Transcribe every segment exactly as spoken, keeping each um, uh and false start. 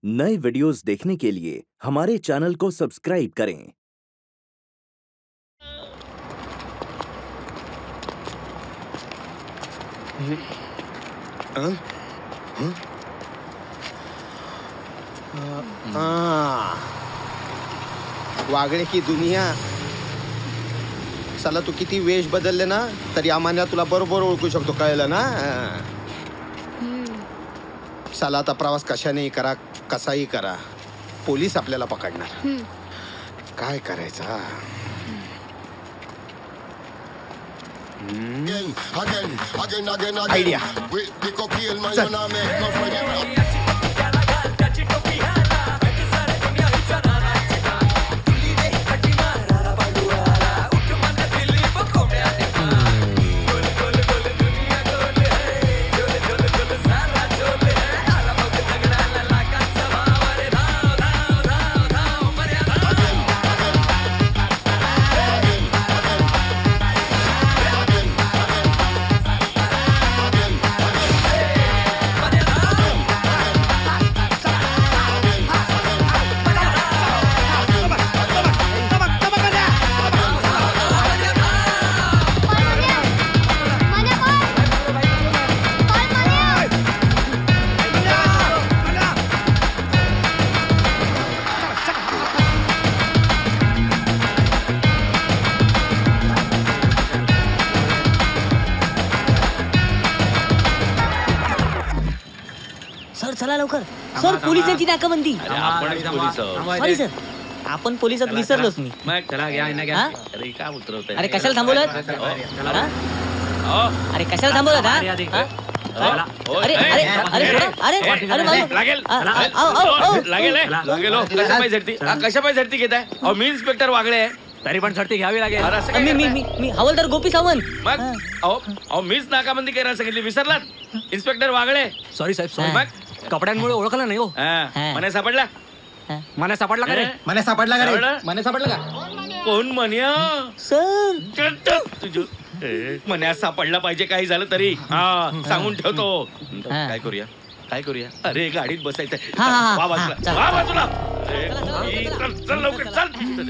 नए वीडियोस देखने के लिए हमारे चैनल को सब्सक्राइब करें। हाँ? हाँ? वागळे की दुनिया. साला तू किती वेश बदलले ना तरी आम्हाला तुला बरोबर ओळखू शकतो, कळलं ना. साला आता प्रवास कशानेही करा, कसाही करा, पोलीस आपल्याला पकडणार. काय करायचा. आयडिया. सर चला लवकर. सर पोलिसांची नाकाबंदी. सॉरी सर, आपण पोलिसात विसरलोच मी. अरे काय उतरवतोय. अरे कशाला थांबवलं. अरे कशाला थांबवलं. अरे अरे अरे अरे कशा पाय झडती घेत आहे. मी इन्स्पेक्टर वागळे तरी पण झडती घ्यावी लागेल. मी मी मी हवालदार गोपी सावंत. मग अहो मीच नाकाबंदी करायला सांगितली, विसरलात. इन्स्पेक्टर वागळे. सॉरी साहेब, सॉरी. मग कपड्यांमुळे ओळखलं नाही हो. मने सापडला. मने सापडला का रे. मने सापडला का रे. मने सापडला का. कोण म्हण्या. सर तुझ मन्या सापडला पाहिजे, काही झालं तरी. हा सांगून ठेवतो. काय करूया काय करूया. अरे गाडीत बसायचं. वा बाजूला वा बाजूला. चल लवकर चल.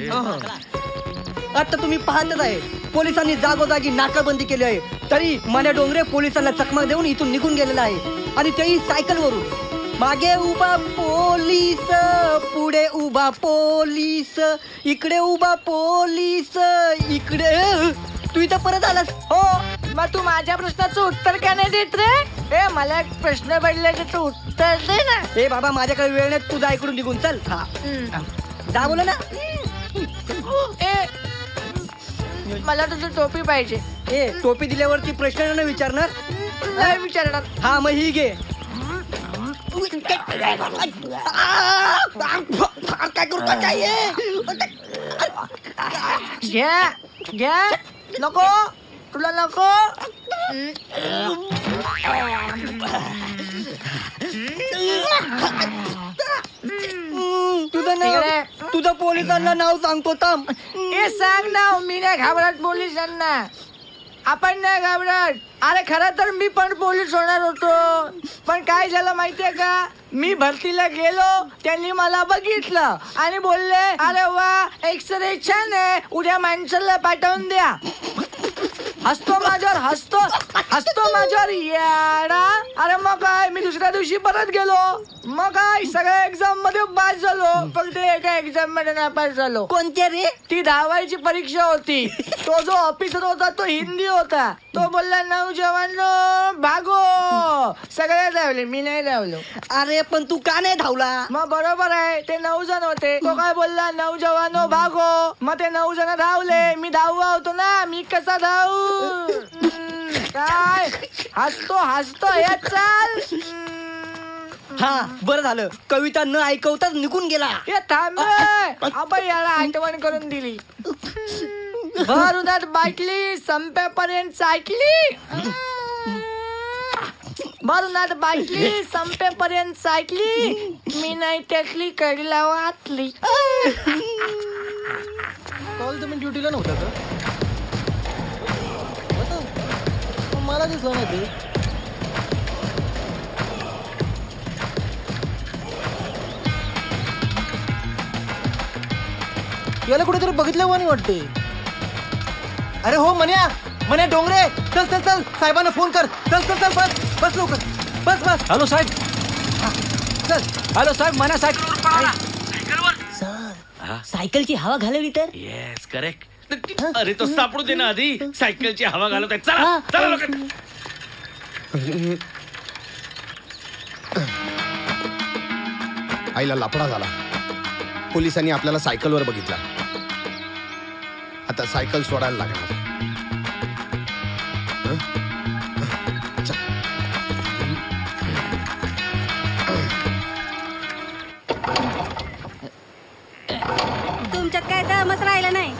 आता तुम्ही पाहतच आहे, पोलिसांनी जागोजागी नाकाबंदी केली आहे, तरी मने डोंगरे पोलिसांना चकमक देऊन इथून निघून गेलेला आहे. आणि तेही सायकल वरून. मागे उभा पोलीस, पुढे उभा पोलीस, इकडे उभा पोलीस, इकडे. तू इथं परत आलास. हो, मग तू माझ्या प्रश्नाचं उत्तर का नाही देत रे. ए मला एक प्रश्न पडला, त्याचं उत्तर दे ना. ए बाबा माझ्याकडे वेळ नाही, तुझा ऐकडून निघून चल. हा जा बोला ना. ए मला तुझी टोपी पाहिजे. ए टोपी दिल्यावरती प्रश्न नाही विचारणार. नाही विचारणार. हा मग ही घे. काय करतो काय. घ्या घ्या. नको तुला नको. तुझं नाव, तुझं पोलिसांना नाव सांगतो थांब. हे सांग नाव. मी नाही घाबरत पोलिसांना. आपण नाही घाबरत. अरे खरं तर मी पण पोलीस होणार होतो, पण काय झालं माहितीये का. मी भरतीला गेलो, त्यांनी मला बघितलं आणि बोलले अरे वा एक्सरे छान आहे, उद्या माणसाला पाठवून द्या. हसतो माझ्यावर हसतो हसतो माझ्यावर येडा. अरे मग काय, मी दुसऱ्या दिवशी परत गेलो. मग काय सगळ्या एक्झाम मध्ये पास झालो, फक्त एका एक्झाम मध्ये नापास झालो. कोणत्या रे. ती दहावायची परीक्षा होती. तो जो ऑफिसर होता तो हिंदी होता. तो बोलला नौजवानो भागो. सगळे धावले, मी नाही धावलो. अरे पण तू का नाही धावला. मग बरोबर आहे, ते नऊ जण होते. तो काय बोलला नौजवानो भागो. मग ते नऊ जण धावले, मी धाववा होतो ना, मी कसा धावू. काय हसतो हसतो हे चाल. हा बरं झालं, कविता न ऐकवताच निघून गेला. हे थांब. आपण याला आठवण करून दिली. भर उन्हात बाटली संपेपर्यंत सायकली. भर उन्हात बाटली संपेपर्यंत सायकली. मी नाही त्यातली कडला वाचली. कॉल तुम्ही ड्युटीला नव्हता का. मला दिसलं नाही ते. याला कुठेतरी बघितलं वाणी वाटते. अरे हो मन्या, मन्या डोंगरे, चल चल चल साहेबांना फोन कर. चल चल चल बस बस लवकर बस बस. हॅलो साहेब. चल. हॅलो साहेब, मना साहेब. सर सायकलची हवा घालवली तर. Yes correct. अरे तो सापडू दे ना आधी. सायकलची हवा घालत आहे. चला चला लोक. आईला लापडा झाला. पोलिसांनी आपल्याला सायकलवर बघितला. आता सायकल सोडायला लागणार. हं? चल. तुमच्यात काय दमच राहिलं नाही.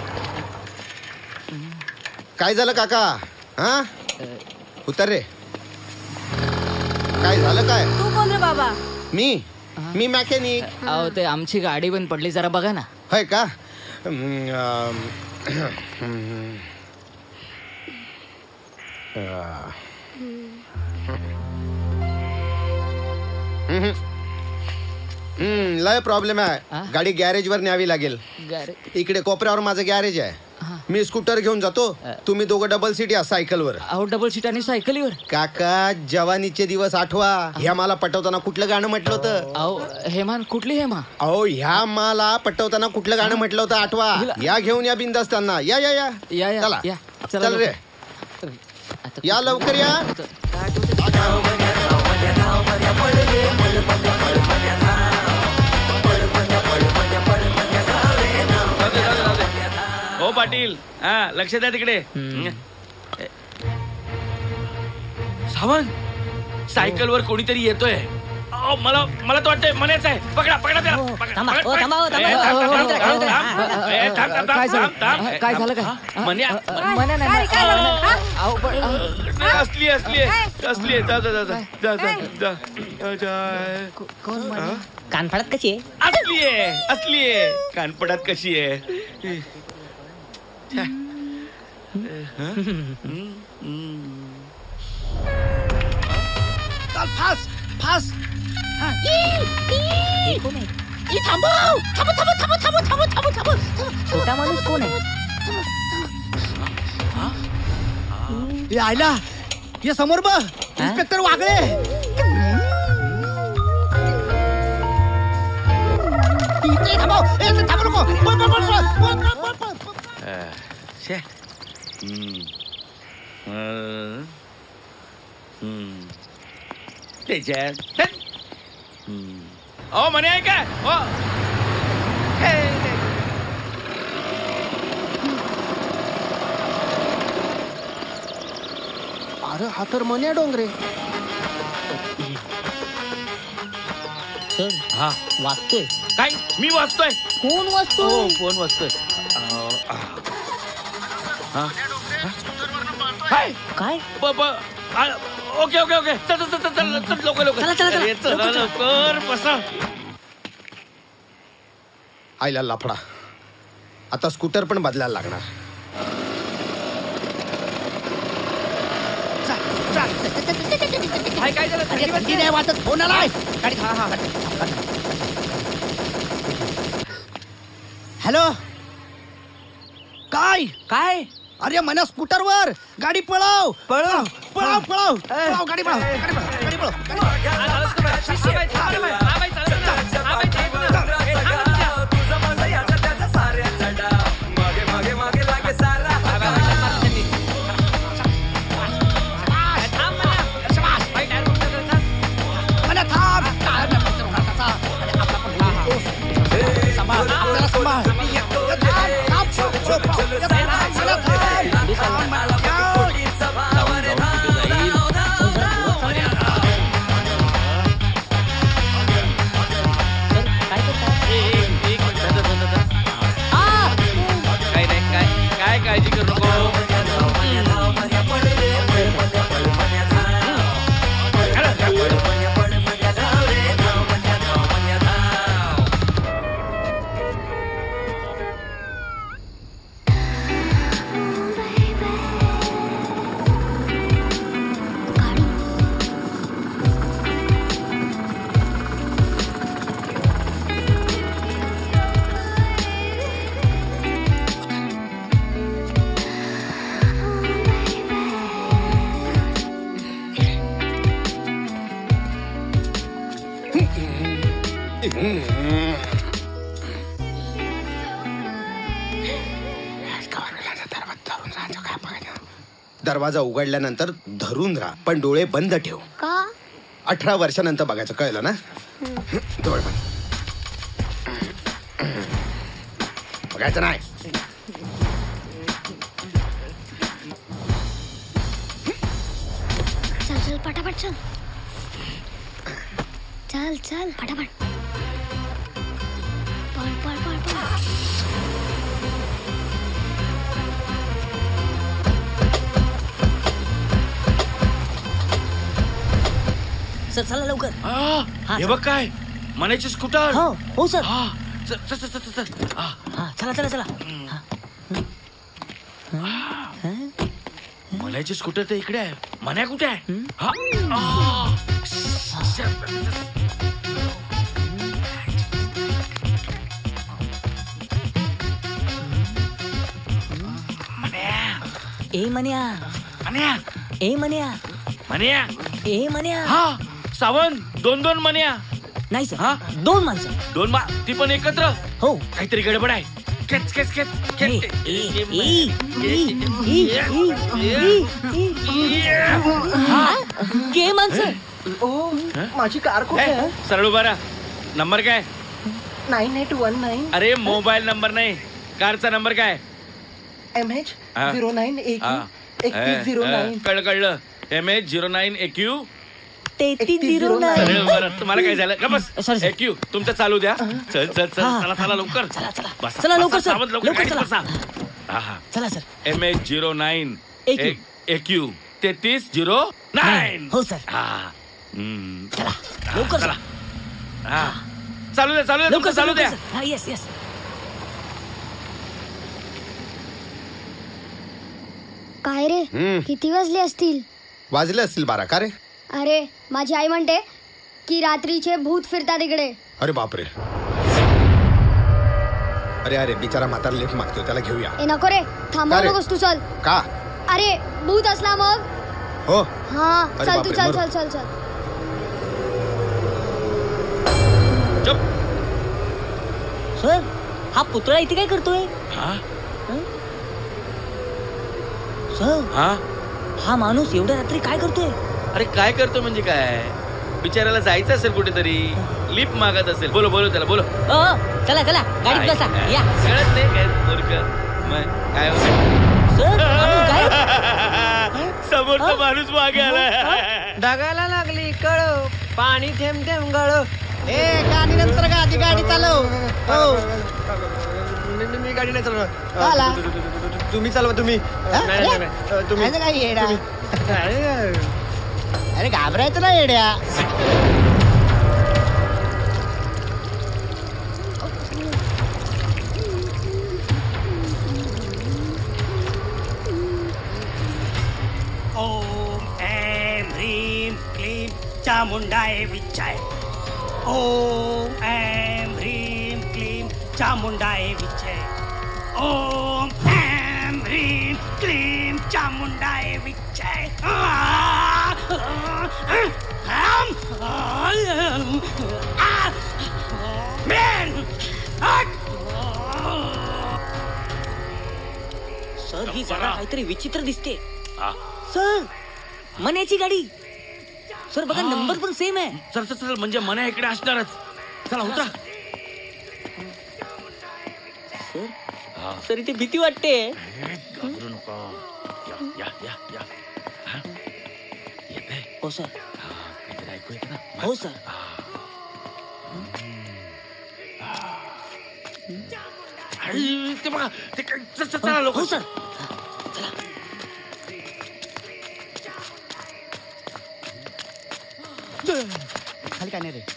काय झालं काका? हा उतर रे. काय झालं काय? तू कोण रे बाबा? मी मी मॅकॅनिक. अहो ते आमची गाडी पण पडली, जरा बघा ना. होय का? हम्म, अं, हम्म, हम्म, हम्म, लय प्रॉब्लेम आहे. गाडी गॅरेज वर न्यावी लागेल. इकडे कोपऱ्यावर माझं गॅरेज आहे. मी स्कूटर घेऊन जातो, तुम्ही दोघं डबल सीट या सायकलवर. अहो डबल सीट आणि सायकलीवर. काका जवानीचे दिवस आठवा. ह्या मला पटवताना कुठलं गाणं म्हटलं होतं? अहो हेमान. कुठली हेमा? अहो ह्या मला पटवताना कुठलं गाणं म्हटलं होतं आठवा. या घेऊन या बिंदास्ताना. या या या या या चला या. चल रे. या लवकर या. हो पाटील, हा लक्ष द्या तिकडे. सावंत, सायकलवर कोणीतरी येतोय. अहो, मला मला तो वाटतंय मनेच आहे. पकडा पकडा त्याला. थांबा, हो, थांबा, हो, थांबा. ए, थांब, थांब, हो, थांब, हो, थांब, हो, थांब. ए, थांब, थांब, काय थांब, झालं? थांब, थांब. काय झालं काय? मन्या, मन्या नाही. काय झालं? हा? अहो पण नाही, असली असली आहे. असली आहे. जा जा जा जा जा जा जा जा जा. कोण मन्या? कानफडात कशी आहे? असली आहे असली आहे. कानपडात कशी आहे? फास फास. छोटा माणूस कोण आहे? आयला ये समोर बघ. इन्स्पेक्टर वागळे. इथे थांबव. ए, इथे थांबू नको. पळ, पळ, पळ, पळ, पळ, पळ, पळ, पळ. छे. हम्म. अं. हम्म. त्याच्यात हम्म. ओ म्हणे आहे का? ओ हे, हे. अरे हा तर मन्या डोंगरे. सर हा वाचतोय. काय? मी वाचतोय. कोण हो वाचतोय? कोण वाचतोय? अं, हा. काय? काय? ब- ब- आ, ओके ओके ओके. चल चल चल चल चल लवकर लवकर. चला, चला, चला. अरे, चला लवकर बसा. आईला लाफडा. आता स्कूटर पण बदलायला लागणार. काय काय झालं? थंडी वाजते. नाही वाटत फोन आलाय. हॅलो काय काय? अरे मन्या स्कूटरवर. गाडी पळव पळव पळव पळव पळव. गाडी पळव गाडी पळव गाडी पळव. मन्या थांब. आपल्याला सांभाळ. काय नाही काय काय काळजी करू नको. दरवाजा उघडल्यानंतर धरून राहा, पण डोळे बंद ठेव. का? अठरा वर्षानंतर बघायचं, कळलं ना? डोळे बंद बघायचं नाही. चल चल पटापट चल चल चल पटापट पळ पळ पळ पळ. सर चला लवकर. हे बघ काय मनाची स्कूटर. हो हो सर. चल चल चल चल. चला चला चला. मनाची स्कूटर तर इकडे आहे. मन्या कुठे आहे? ए मन्या मन्या ए मन्या मन्या ए मन्या. हा सावंत दोन दोन मन्या. नाही सर. हा दोन माणसं. दोन मा ती पण एकत्र. हो काहीतरी गडबड आहे. खेच खेच खेच गे माणसं. ओ माझी कार कुठे आहे? सरळ उभा राहा. नंबर काय? Nine eight one nine. अरे मोबाईल नंबर नाही, कारचा नंबर काय? एम एच झिरो नाईन एक एकतीस झिरो नाईन. कळलं कळलं. M H zero nine AQ तेहतीस झिरो नाईन. तुम्हाला काय झालं का? बस एक्यू तुमचं चालू द्या. चल चल चल चला चला लवकर. चला चला बस चला लवकर सर. सावध लवकर लवकर गाडीत चला. बसा. हा चला sir. M H zero nine AQ. AQ तेहतीस झिरो नाईन. हो सर. हा हम्म. चला लवकर चला. हा चालू द्या चालू द्या लवकर चालू द्या. हा येस येस. काय रे किती वाजले असतील? वाजले असतील बारा. का रे? अरे माझी आई म्हणते की रात्रीचे भूत फिरतात इकडे. अरे बापरे. अरे अरे बिचारा म्हातारा लिफ्ट मागतोय, त्याला घेऊया. ए नको रे, थांबव नकोस तू. चल. का? अरे भूत असला मग. हो हा चल तू चल चल चल चल. सर हा पुतळा इथे काय करतोय? सर हा हा माणूस एवढ्या रात्री काय करतोय? अरे काय करतो म्हणजे काय? बिचाराला जायचं असेल कुठेतरी, लिफ्ट मागत असेल. बोलो बोलो त्याला बोलो. चला चला गाडीत बसा. या. कळत नाही काय मूर्ख. मग काय सर समोरचा माणूस मागे आला. ढगाला लागली कळ, पाणी थेंब थेंब गळ. ए गाडी नंतर गाडी गाडी चालव. हो मी गाडी नाही चालवणार. तुम्ही चालवा. तुम्ही तुम्ही काय येड्या? अरे घाबरायचं ना येड्या. ओम ऐं ह्रीं क्लीं चामुंडाय विच्चाय. ओम ऐं ह्रीं क्लीं चामुंडाय विच्चाय. ओम ऐं ह्रीं क्लीं चामुंडाय विच्चाय. सर ही जागा काहीतरी विचित्र दिसते. सर मन्याची गाडी. सर बघा नंबर पण सेम आहे. चल चल चल म्हणजे मन्या इकडे असणारच. चला होता. सर सर इथे भीती वाटते. घाबरू नका. या या या या. येते. हो सर. काहीतरी ऐकू येते ना? हो सर. ते बघा ते चला लोक. हो सर. चला. खाली काय नाही रे.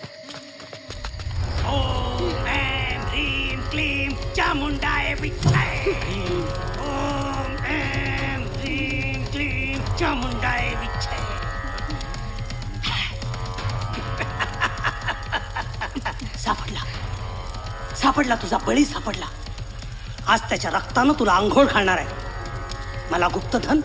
ओम ऐं ह्रीं क्लीं चामुंडाय विच्चाय. ओम ऐं ह्रीं क्लीं चामुंडाय विच्चाय. सापडला सापडला तुझा बळी सापडला. आज त्याच्या रक्तानं तुला आंघोळ घालणार आहे. मला गुप्तधन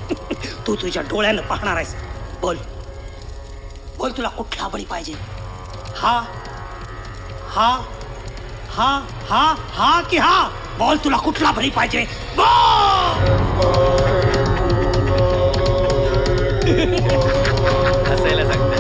तू तुझ्या डोळ्यानं पाहणार आहेस. बोल बोल तुला कुठला बळी पाहिजे? हा हा हा हा हा की हा? बोल, तुला कुठला बळी पाहिजे? हसायला सांगता.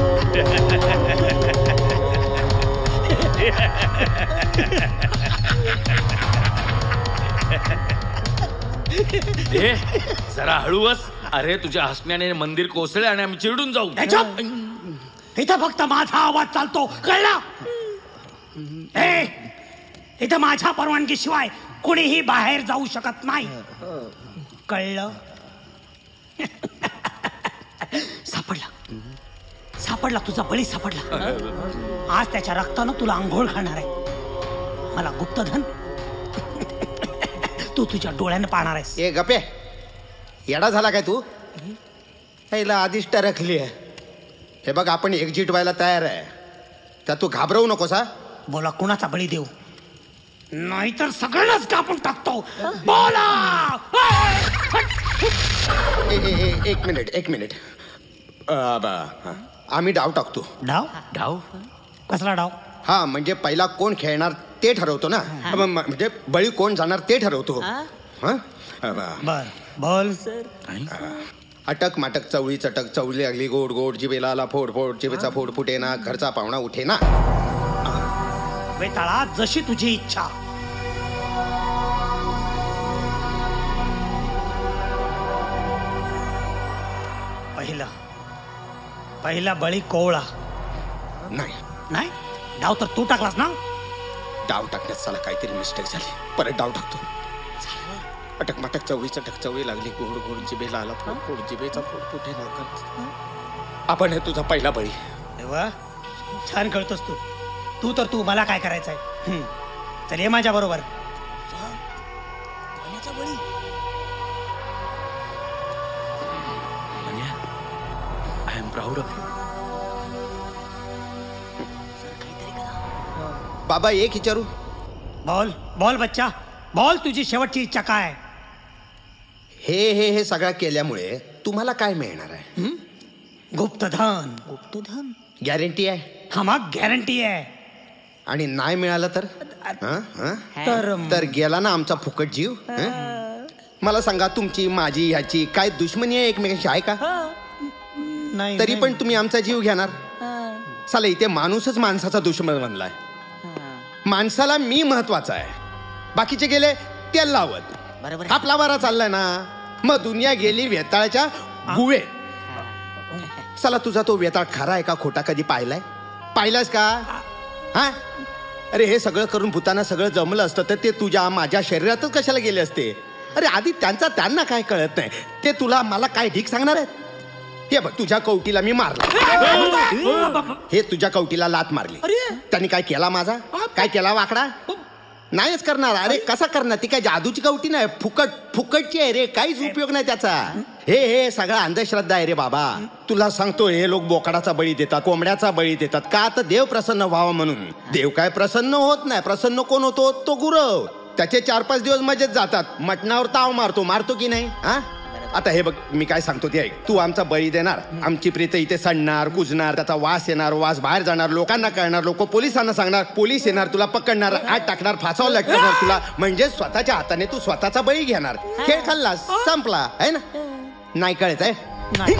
ए, जरा हळूच. अरे तुझ्या हसण्याने मंदिर कोसळे आणि आम्ही चिरडून जाऊ. इथं फक्त माझा आवाज चालतो, कळला? ए, इथं माझ्या परवानगीशिवाय कुणीही बाहेर जाऊ शकत नाही, कळलं? सापडला सापडला तुझा बळी सापडला. आज त्याच्या रक्तानं तुला आंघोळ घालणार आहे. मला गुप्तधन तू तुझ्या डोळ्यानं पाहणार आहेस. ए गप्पे, येडा झाला काय तू? हिला आधीच टरकली आहे. हे बघ, आपण एक्झिट व्हायला तयार आहे, तर तू घाबरवू नकोस. हा, बोला, कुणाचा बळी देऊ? नाहीतर सगळंच कापून टाकतो. बोला. ए, ए, ए, एक मिनिट एक मिनिट आम्ही डाव टाकतो. डाव? डाव? कसला डाव? हा, म्हणजे पहिला कोण खेळणार ते ठरवतो ना, म्हणजे बळी कोण जाणार ते ठरवतो. बर, बोल. अटक माटक चवळी चटक, चवली लागली गोड गोड, जिबेला आला फोड फोड, जिबेचा फोड फुटे ना, घरचा पाहुणा उठे ना. वेताळा, जशी तुझी इच्छा. पहिला पहिला बळी कोवळा. नाही नाही, डाव तर तू टाकलास ना? डाव टाकण्यात चला काहीतरी मिस्टेक झाली, परत डाव टाकतो. अटक माटक चवळी चटक, चवळी लागली गोड गोड, जिबेला आला फोड फोड, जिबेचा फोड फुटे ना. आपण हे तुझा पहिला बळी. तेव्हा छान कळतोस तू. तू तर तू, मला काय करायचंय? चल ये माझ्या बरोबर. I am proud of you. बाबा, एक विचारू? बोल बोल बच्चा, बोल. तुझी शेवटची इच्छा काय? हे हे हे सगळं केल्यामुळे तुम्हाला काय मिळणार आहे? गुप्तधन. गुप्तधन? गॅरंटी आहे? हा, मग गॅरंटी आहे. आणि नाही मिळालं तर? तर तर गेला ना आमचा फुकट जीव. मला सांगा, तुमची माझी ह्याची काय दुश्मनी आहे एकमेकांशी, आहे का? नाही. तरी पण तुम्ही आमचा जीव घेणार? साला, इथे माणूसच माणसाचा दुश्मन बनलाय. माणसाला मी महत्वाचा आहे, बाकीचे गेले तेल लावत. आपला वारा चाललाय ना, मग दुनिया गेली वेताळाच्या गुवे. साला, तुझा तो वेताळ खरा आहे का खोटा कधी पाहिलाय? पाहिलास का? हा, अरे हे सगळं करून भूताना सगळं जमलं असतं तर ते तुझ्या माझ्या शरीरातच कशाला गेले असते? अरे आधी त्यांचा त्यांना काय कळत नाही, ते तुला मला काय ढीक सांगणार आहेत? हे बघ, तुझ्या कवटीला मी मारला, हे तुझ्या कवटीला लात मारली, त्यांनी काय केला? माझा काय केला? वाकडा नाहीच करणार. अरे कसा करणार? ती काय जादूची कवटी नाही, फुकट फुकटची आहे रे, काहीच उपयोग नाही त्याचा. हे हे सगळं अंधश्रद्धा आहे रे बाबा. तुला सांगतो, हे लोक बोकडाचा बळी देतात, कोंबड्याचा बळी देतात, का? तर देव प्रसन्न व्हावा म्हणून. देव काय प्रसन्न होत नाही. प्रसन्न कोण होतो? तो गुरव. त्याचे चार पाच दिवस मजेत जातात. मटणावर ताव मारतो, मारतो की नाही? हा, आता हे बघ, मी काय सांगतो ते ऐक. तू आमचा बळी देणार, आमची प्रीत इथे सडणार, कुजणार, त्याचा वास येणार, वास बाहेर जाणार, लोकांना कळणार, लोक पोलिसांना सांगणार, पोलीस येणार, तुला पकडणार, आत टाकणार, फासावर लटकणार तुला. म्हणजे स्वतःच्या हाताने तू स्वतःचा बळी घेणार. खेळ खाल्लास, संपला आहे ना? नाही कळत आहे?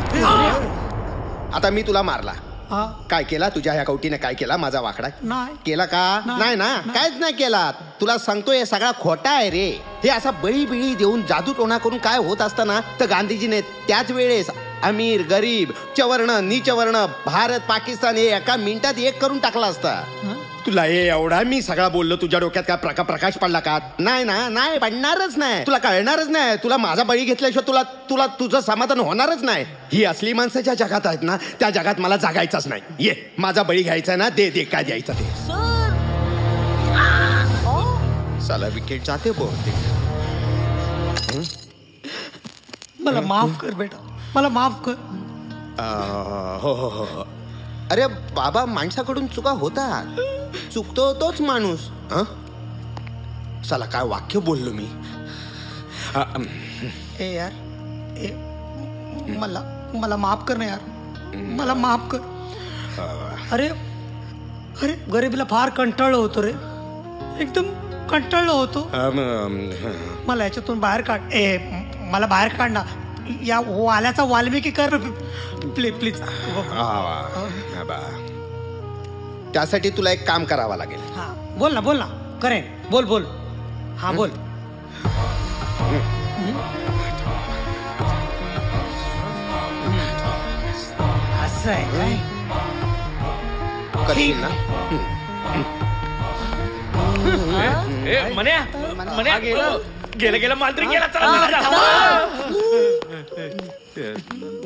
आता मी तुला मारला, काय केला? तुझ्या ह्या कवटीने काय केला? माझा वाकडा केला का? नाही ना, काहीच नाही केला. तुला सांगतो, हे सगळा खोटा आहे रे. हे असा बळी बिळी देऊन जादू टोणा करून काय होत असताना, तर गांधीजीने त्याच वेळेस अमीर गरीब चवर्ण नीचवर्ण भारत पाकिस्तान हे एका मिनिटात एक करून टाकला असता. तुला हे एवढा मी सगळा बोललो, तुझ्या डोक्यात काय प्रका प्रकाश पडला का? नाही ना, नाही पडणारच नाही. तुला कळणारच नाही. तुला माझा बळी घेतल्याशिवाय तुला तुला तुझं समाधान होणारच नाही. ही असली माणसं ज्या जगात आहेत ना, त्या जगात मला जगायचंच नाही. ये, माझा बळी घ्यायचा ना, दे दे, काय द्यायचं ते. साला विकेट जाते बहुतेक. मला माफ कर बेटा, मला माफ कर. हो हो हो. अरे बाबा, माणसाकडून चुका होतात, चुकतो तोच माणूस. हं, साला काय वाक्य बोललो मी. ए यार, ए मला मला माफ कर ना यार, मला माफ कर. अरे अरे गरिबीला फार कंटाळलो होतो रे, एकदम कंटाळलो होतो. मला याच्यातून बाहेर काढ, ए मला बाहेर काढ ना. या वाल्याचा वाल्मिकी कर प्लीज प्लीज. त्यासाठी तुला एक काम करावं लागेल. हा बोल ना बोल ना करेन. बोल बोल. हा बोल. असं आहे काय? करशील ना? ए, मन्या मन्या गेलं गेलं मांजरी गेला. चला चला, चला.